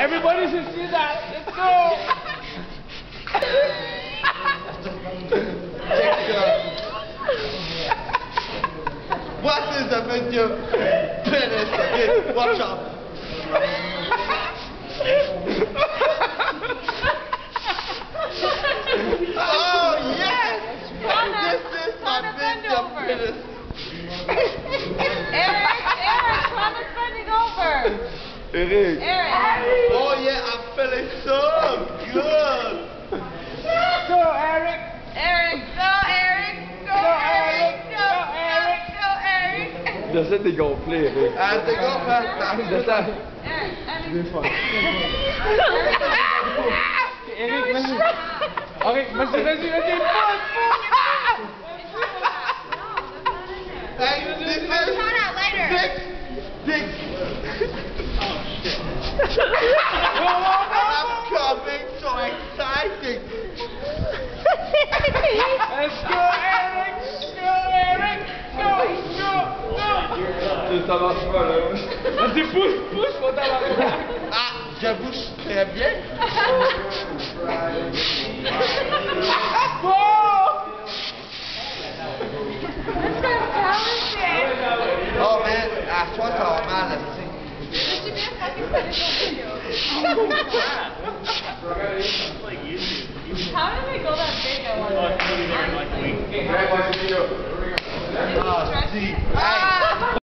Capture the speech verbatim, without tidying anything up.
Everybody should see that. Let's go. Check it out. What is the video? Penis. Okay, watch out. Oh yes! This is my video penis. Eric, Eric, Thomas bending over. Eric. Eric. Oh yeah, I'm feeling so good. Go, Eric. Eric, go, Eric. Go, Eric. Go, Eric. Go, Eric. That's it, they go play, Eric. I have to go fast. That's that. Eric, Eric. This one. Eric, vas-y. Eric, vas-y, vas-y, vas-y. Hey, this is Find out later. Dick. Dick. I'm coming so exciting. Let's go, Eric. Go, Eric. Go, go, go. Ça marche pas, là. Vas-y, pousse, pousse, faut t'avoir. Ah, je bouge très bien. Oh man, à toi t'as mal aussi. How did we go that big at one point? Ah, si. Hey.